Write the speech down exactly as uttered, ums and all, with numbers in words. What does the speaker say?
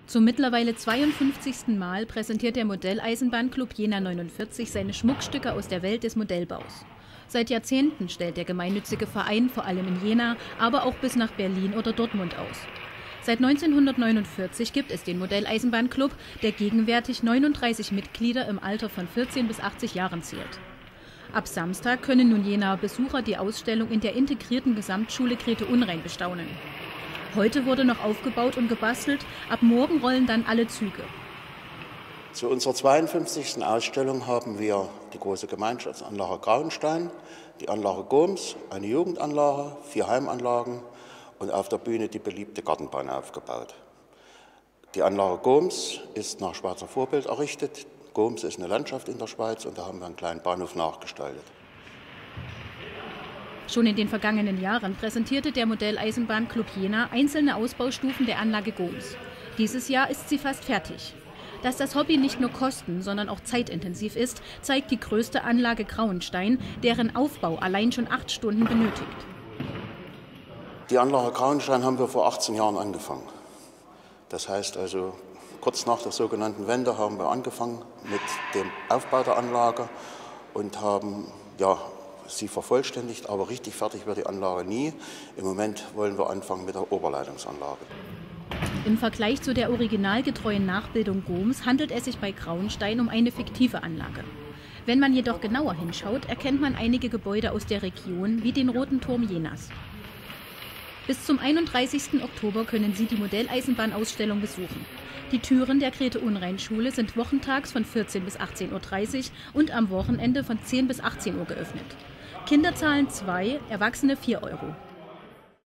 Zum mittlerweile zweiundfünfzigsten Mal präsentiert der Modelleisenbahnclub Jena neunundvierzig seine Schmuckstücke aus der Welt des Modellbaus. Seit Jahrzehnten stellt der gemeinnützige Verein vor allem in Jena, aber auch bis nach Berlin oder Dortmund aus. Seit neunzehnhundertneunundvierzig gibt es den Modelleisenbahnclub, der gegenwärtig neununddreißig Mitglieder im Alter von vierzehn bis achtzig Jahren zählt. Ab Samstag können nun Jenaer Besucher die Ausstellung in der integrierten Gesamtschule Grete-Unrein bestaunen. Heute wurde noch aufgebaut und gebastelt, ab morgen rollen dann alle Züge. Zu unserer zweiundfünfzigsten Ausstellung haben wir die große Gemeinschaftsanlage Grauenstein, die Anlage Goms, eine Jugendanlage, vier Heimanlagen und auf der Bühne die beliebte Gartenbahn aufgebaut. Die Anlage Goms ist nach Schweizer Vorbild errichtet. Goms ist eine Landschaft in der Schweiz und da haben wir einen kleinen Bahnhof nachgestaltet. Schon in den vergangenen Jahren präsentierte der Modelleisenbahnclub Jena einzelne Ausbaustufen der Anlage Goms. Dieses Jahr ist sie fast fertig. Dass das Hobby nicht nur kosten-, sondern auch zeitintensiv ist, zeigt die größte Anlage Grauenstein, deren Aufbau allein schon acht Stunden benötigt. Die Anlage Grauenstein haben wir vor achtzehn Jahren angefangen. Das heißt also, kurz nach der sogenannten Wende haben wir angefangen mit dem Aufbau der Anlage und haben ja, sie vervollständigt, aber richtig fertig wird die Anlage nie. Im Moment wollen wir anfangen mit der Oberleitungsanlage. Im Vergleich zu der originalgetreuen Nachbildung Goms handelt es sich bei Grauenstein um eine fiktive Anlage. Wenn man jedoch genauer hinschaut, erkennt man einige Gebäude aus der Region, wie den Roten Turm Jenas. Bis zum einunddreißigsten Oktober können Sie die Modelleisenbahnausstellung besuchen. Die Türen der Grete-Unrein-Schule sind wochentags von vierzehn bis achtzehn Uhr dreißig und am Wochenende von zehn bis achtzehn Uhr geöffnet. Kinder zahlen zwei, Erwachsene vier Euro.